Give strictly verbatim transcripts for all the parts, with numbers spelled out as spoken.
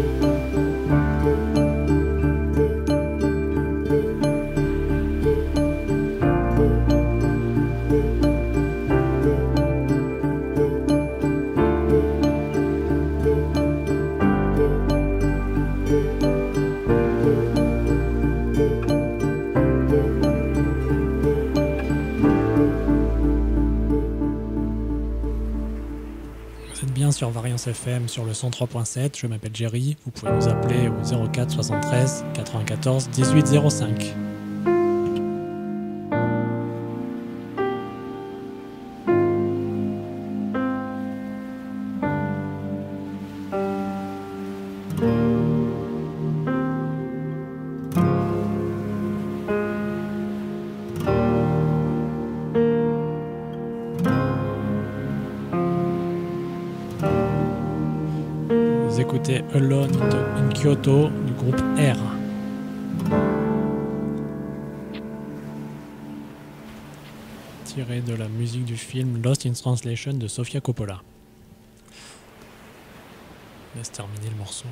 Sur Variance F M sur le cent trois point sept, je m'appelle Jerry, vous pouvez nous appeler au zéro quatre soixante-treize quatre-vingt-quatorze dix-huit zéro cinq. Écoutez Alone in Kyoto du groupe R. Tiré de la musique du film Lost in Translation de Sofia Coppola. Laisse terminer le morceau.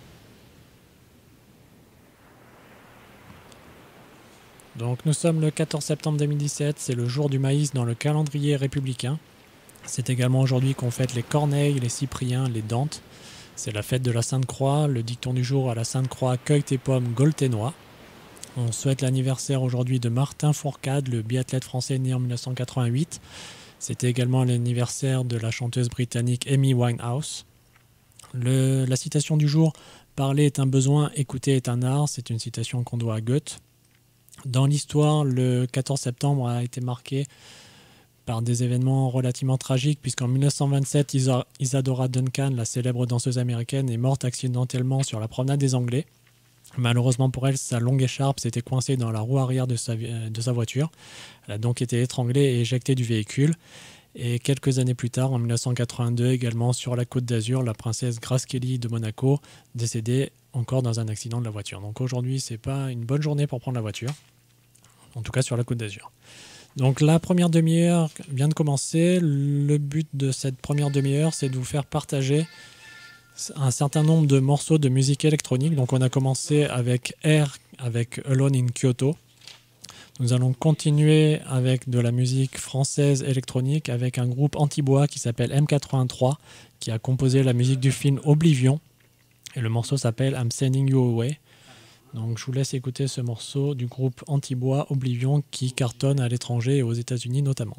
Donc nous sommes le quatorze septembre deux mille dix-sept, c'est le jour du maïs dans le calendrier républicain. C'est également aujourd'hui qu'on fête les Corneilles, les Cypriens, les Dantes. C'est la fête de la Sainte-Croix, le dicton du jour à la Sainte-Croix, cueille tes pommes, gaule tes noix. On souhaite l'anniversaire aujourd'hui de Martin Fourcade, le biathlète français né en mille neuf cent quatre-vingt-huit. C'était également l'anniversaire de la chanteuse britannique Amy Winehouse. Le, la citation du jour, parler est un besoin, écouter est un art, c'est une citation qu'on doit à Goethe. Dans l'histoire, le quatorze septembre a été marqué par des événements relativement tragiques, puisqu'en mille neuf cent vingt-sept, Isadora Duncan, la célèbre danseuse américaine, est morte accidentellement sur la promenade des Anglais. Malheureusement pour elle, sa longue écharpe s'était coincée dans la roue arrière de sa, de sa voiture. Elle a donc été étranglée et éjectée du véhicule. Et quelques années plus tard, en mille neuf cent quatre-vingt-deux, également sur la Côte d'Azur, la princesse Grace Kelly de Monaco, décédée encore dans un accident de la voiture. Donc aujourd'hui, c'est pas une bonne journée pour prendre la voiture, en tout cas sur la Côte d'Azur. Donc la première demi-heure vient de commencer. Le but de cette première demi-heure, c'est de vous faire partager un certain nombre de morceaux de musique électronique. Donc on a commencé avec R, avec Alone in Kyoto. Nous allons continuer avec de la musique française électronique avec un groupe anti-bois qui s'appelle M quatre-vingt-trois, qui a composé la musique du film Oblivion. Et le morceau s'appelle I'm Sending You Away. Donc je vous laisse écouter ce morceau du groupe Antibois Oblivion qui cartonne à l'étranger et aux États-Unis notamment.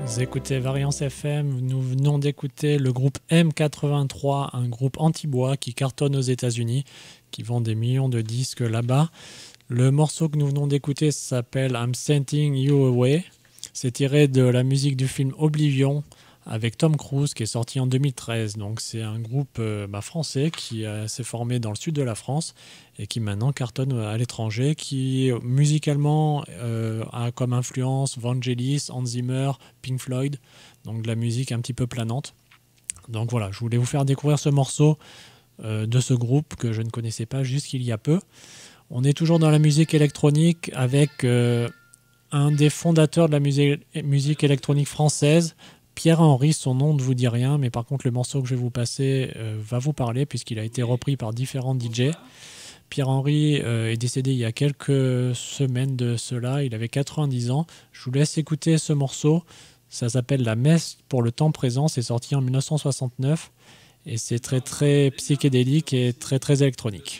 Vous écoutez Variance F M, nous venons d'écouter le groupe M quatre-vingt-trois, un groupe anti-bois qui cartonne aux États-Unis, qui vend des millions de disques là-bas. Le morceau que nous venons d'écouter s'appelle I'm Sending You Away. C'est tiré de la musique du film Oblivion avec Tom Cruise qui est sorti en deux mille treize. Donc c'est un groupe euh, bah, français qui euh, s'est formé dans le sud de la France et qui maintenant cartonne à l'étranger, qui musicalement euh, a comme influence Vangelis, Hans Zimmer, Pink Floyd, donc de la musique un petit peu planante. Donc voilà, je voulais vous faire découvrir ce morceau euh, de ce groupe que je ne connaissais pas jusqu'il y a peu. On est toujours dans la musique électronique avec euh, un des fondateurs de la musique, musique électronique française, Pierre-Henry. Son nom ne vous dit rien, mais par contre le morceau que je vais vous passer euh, va vous parler puisqu'il a été repris par différents D J. Pierre-Henry euh, est décédé il y a quelques semaines de cela, il avait quatre-vingt-dix ans. Je vous laisse écouter ce morceau, ça s'appelle La Messe pour le temps présent, c'est sorti en mille neuf cent soixante-neuf et c'est très très psychédélique et très très électronique.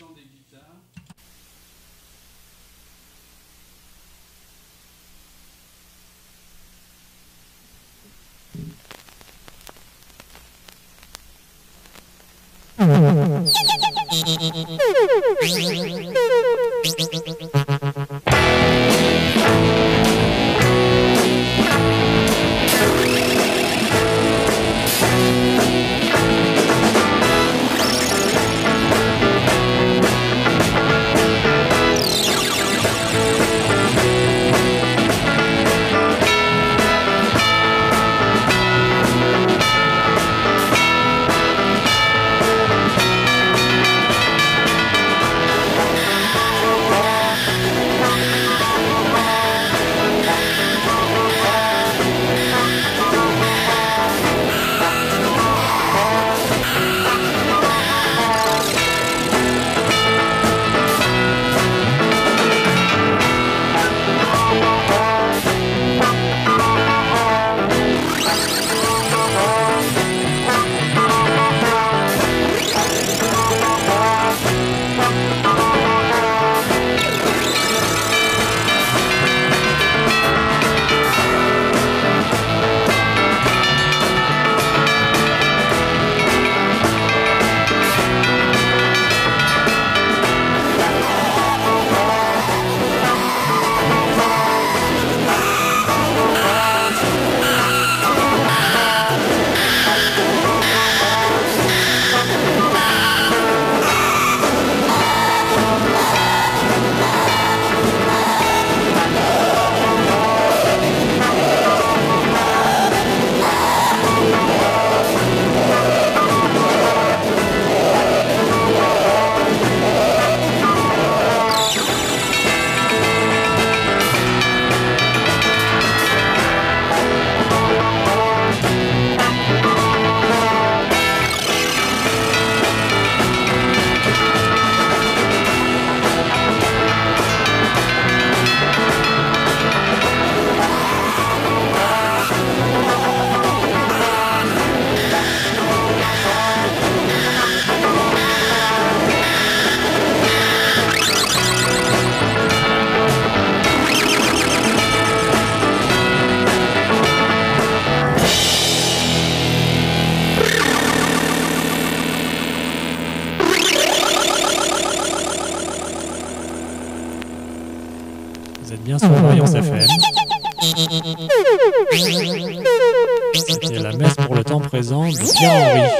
Vous êtes bien sur Variance F M. C'était La Messe pour le temps présent de Pierre-Henry,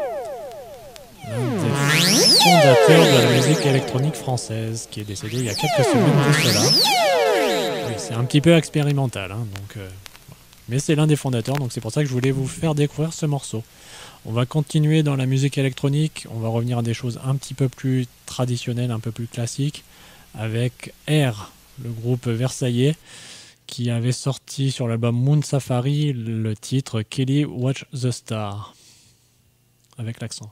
l'un des fondateurs de la musique électronique française, qui est décédé il y a quelques semaines de cela. Oui, c'est un petit peu expérimental, hein, donc, euh, mais c'est l'un des fondateurs, donc c'est pour ça que je voulais vous faire découvrir ce morceau. On va continuer dans la musique électronique, on va revenir à des choses un petit peu plus traditionnelles, un peu plus classiques, avec R, le groupe versaillais, qui avait sorti sur l'album Moon Safari le titre Kelly Watch the Star, avec l'accent.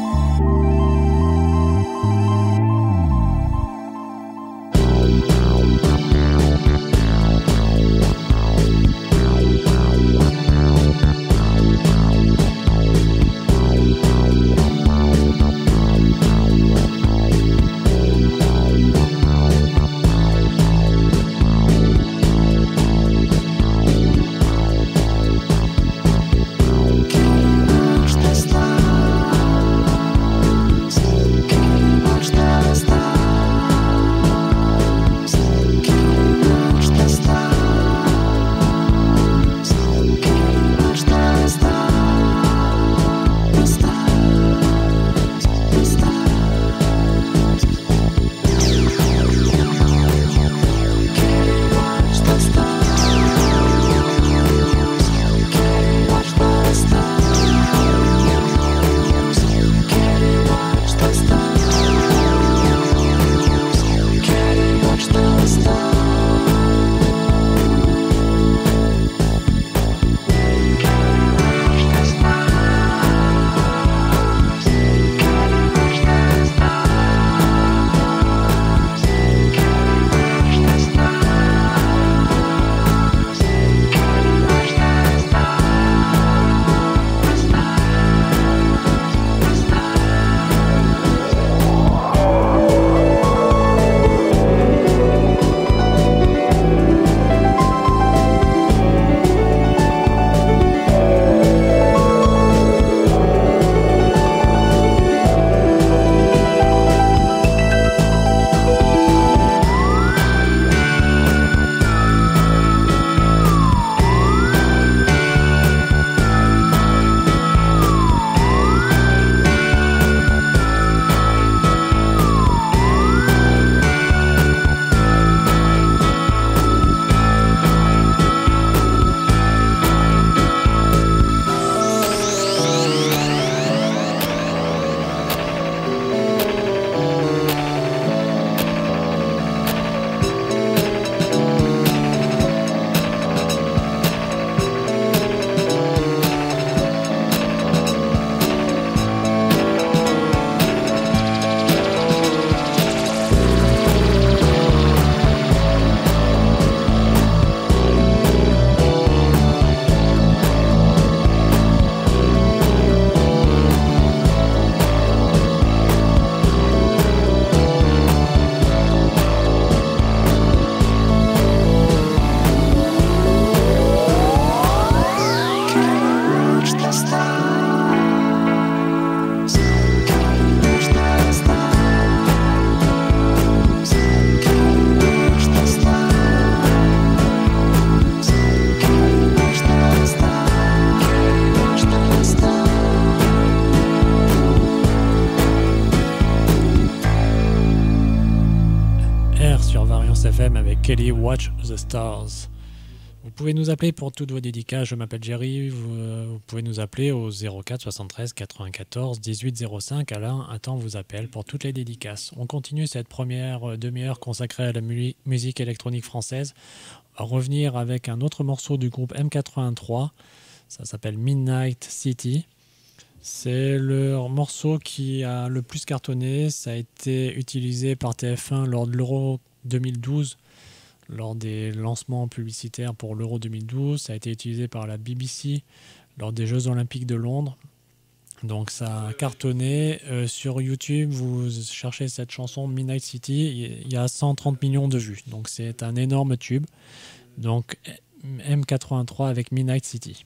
Wow. sur Variance F M avec Kelly Watch the Stars. Vous pouvez nous appeler pour toutes vos dédicaces. Je m'appelle Jerry. Vous, euh, vous pouvez nous appeler au zéro quatre soixante-treize quatre-vingt-quatorze dix-huit zéro cinq. Alain attend vous appelle pour toutes les dédicaces. On continue cette première demi-heure consacrée à la mu musique électronique française. On va revenir avec un autre morceau du groupe M quatre-vingt-trois. Ça s'appelle Midnight City. C'est le morceau qui a le plus cartonné. Ça a été utilisé par T F un lors de l'Euro deux mille douze. Lors des lancements publicitaires pour l'Euro deux mille douze, ça a été utilisé par la B B C lors des Jeux Olympiques de Londres. Donc ça a cartonné. Euh, sur YouTube, vous cherchez cette chanson Midnight City, il y a cent trente millions de vues. Donc c'est un énorme tube. Donc M quatre-vingt-trois avec Midnight City.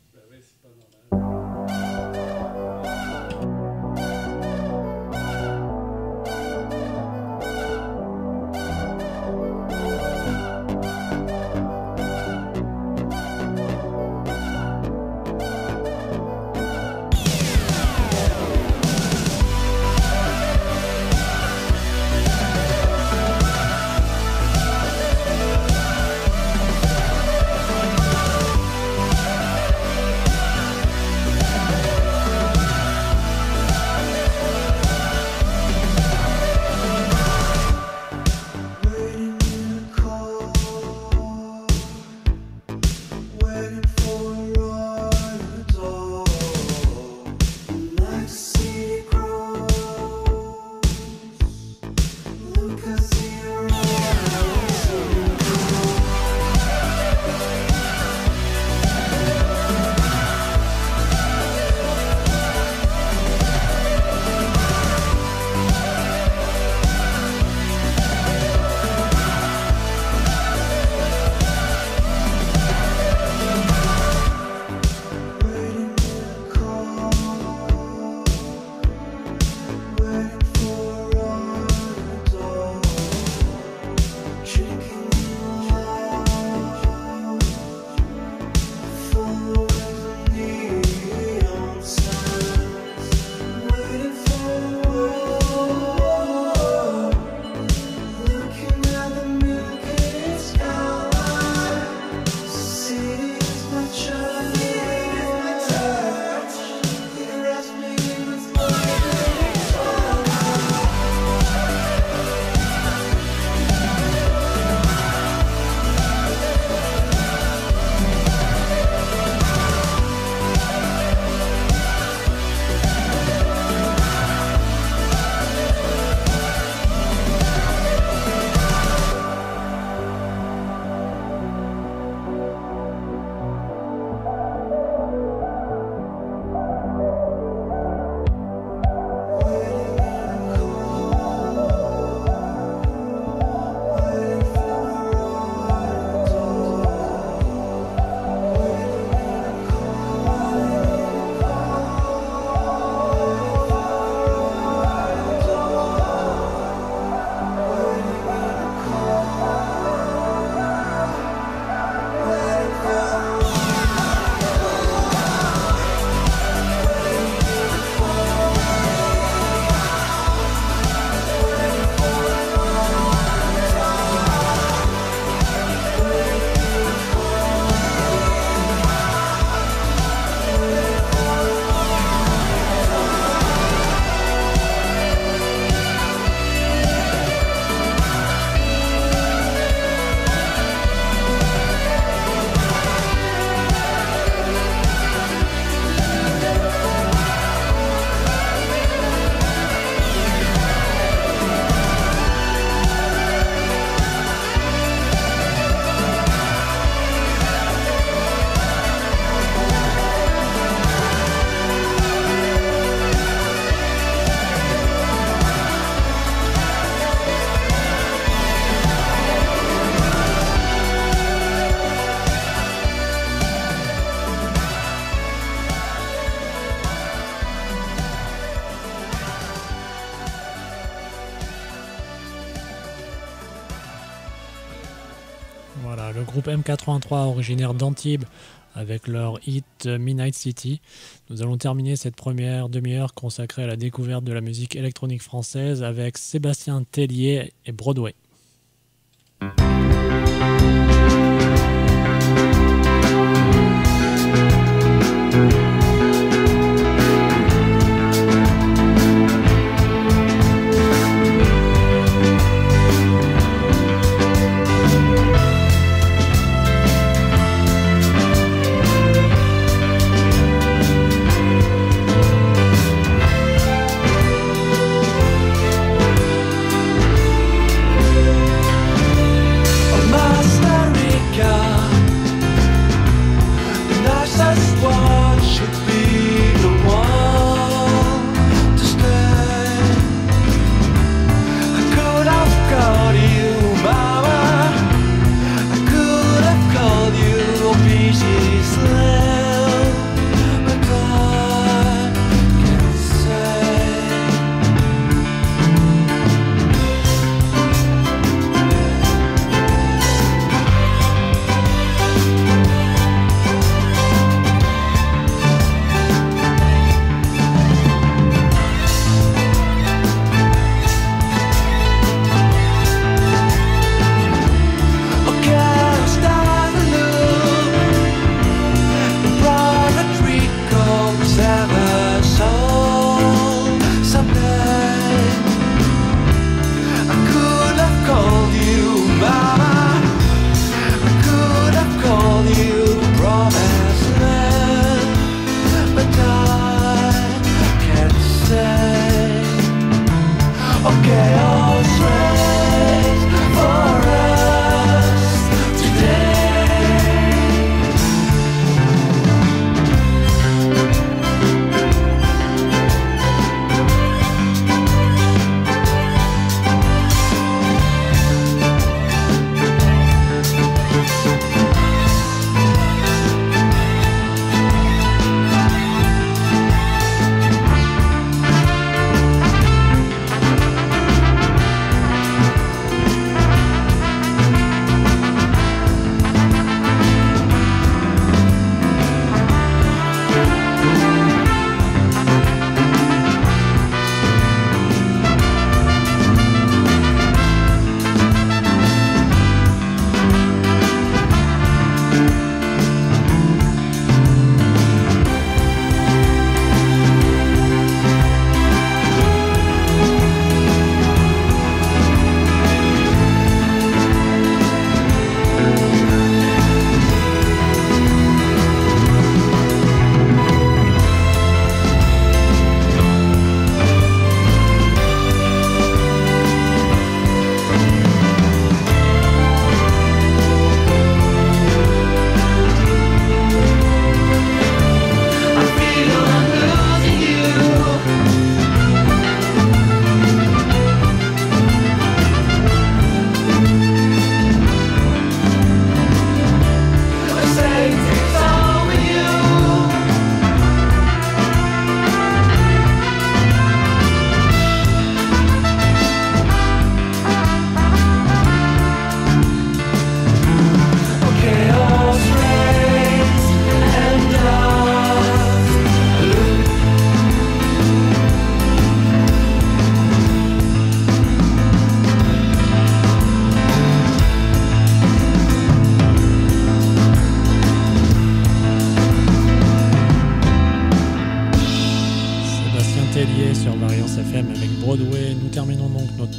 Voilà, le groupe M quatre-vingt-trois originaire d'Antibes avec leur hit Midnight City. Nous allons terminer cette première demi-heure consacrée à la découverte de la musique électronique française avec Sébastien Tellier et Broadway.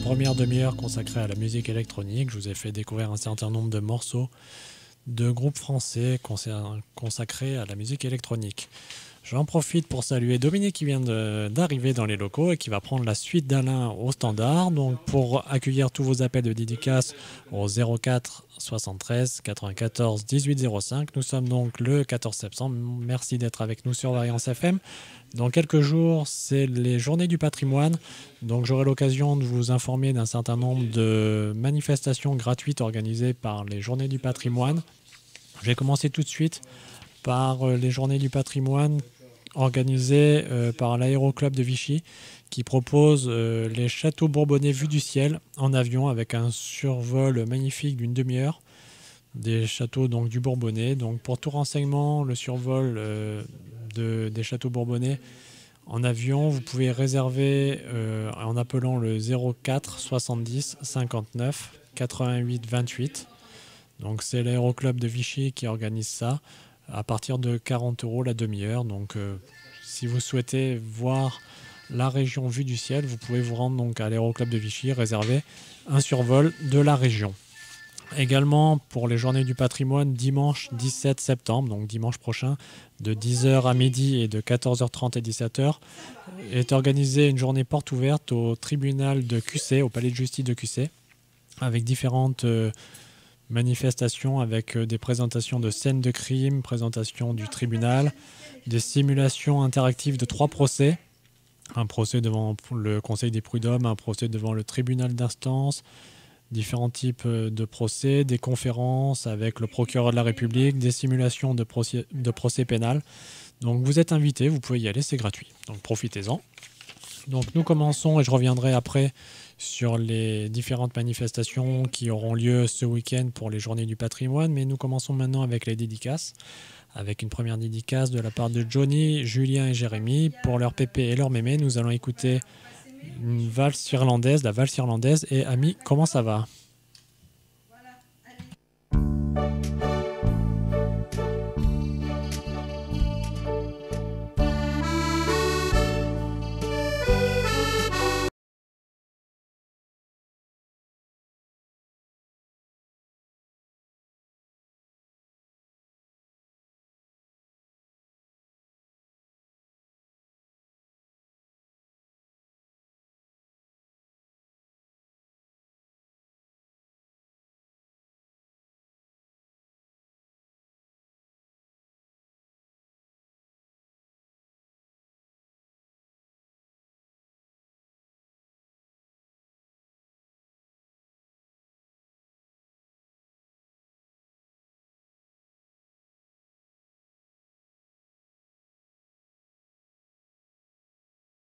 première demi-heure consacrée à la musique électronique. Je vous ai fait découvrir un certain nombre de morceaux de groupes français consacrés à la musique électronique. J'en profite pour saluer Dominique qui vient d'arriver dans les locaux et qui va prendre la suite d'Alain au standard. Donc pour accueillir tous vos appels de dédicace au zéro quatre soixante-treize quatre-vingt-quatorze dix-huit zéro cinq. Nous sommes donc le quatorze septembre. Merci d'être avec nous sur Variance F M. Dans quelques jours, c'est les Journées du patrimoine. Donc j'aurai l'occasion de vous informer d'un certain nombre de manifestations gratuites organisées par les Journées du patrimoine. Je vais commencer tout de suite par les Journées du patrimoine organisées euh, par l'Aéroclub de Vichy qui propose euh, les châteaux bourbonnais vus du ciel en avion avec un survol magnifique d'une demi-heure des châteaux donc, du Bourbonnais. Donc pour tout renseignement, le survol euh, de, des châteaux bourbonnais en avion, vous pouvez réserver euh, en appelant le zéro quatre soixante-dix cinquante-neuf quatre-vingt-huit vingt-huit. Donc c'est l'Aéroclub de Vichy qui organise ça à partir de quarante euros la demi-heure. Donc euh, si vous souhaitez voir la région vue du ciel, vous pouvez vous rendre donc à l'Aéroclub de Vichy, réserver un survol de la région. Également pour les Journées du patrimoine, dimanche dix-sept septembre, donc dimanche prochain, de dix heures à midi et de quatorze heures trente à dix-sept heures, est organisée une journée porte ouverte au tribunal de Q C, au palais de justice de Q C, avec différentes euh, manifestations avec des présentations de scènes de crime, présentation du tribunal, des simulations interactives de trois procès, un procès devant le Conseil des prud'hommes, un procès devant le tribunal d'instance, différents types de procès, des conférences avec le procureur de la République, des simulations de procès, de procès pénal. Donc vous êtes invités, vous pouvez y aller, c'est gratuit. Donc profitez-en. Donc nous commençons et je reviendrai après sur les différentes manifestations qui auront lieu ce week-end pour les Journées du patrimoine. Mais nous commençons maintenant avec les dédicaces, avec une première dédicace de la part de Johnny, Julien et Jérémy. Pour leur pépé et leur mémé, nous allons écouter une valse irlandaise, la valse irlandaise. Et Ami, comment ça va ?